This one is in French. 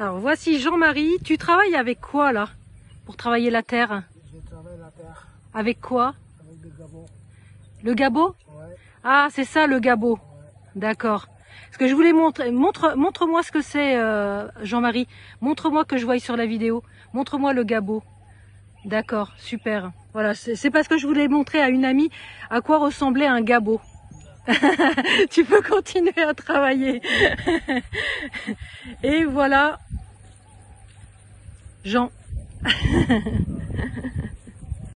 Alors voici Jean-Marie. Tu travailles avec quoi là pour travailler la terre? Je travaille la terre Avec quoi? avec des gabots. Le gabot? Ouais, Ah, c'est ça le gabot. ouais. D'accord. Ce que je voulais montrer, montre-moi ce que c'est, Jean-Marie. Montre-moi que je voie sur la vidéo. Montre-moi le gabot. D'accord, super. Voilà, c'est parce que je voulais montrer à une amie à quoi ressemblait un gabot. Tu peux continuer à travailler. Et voilà, Jean.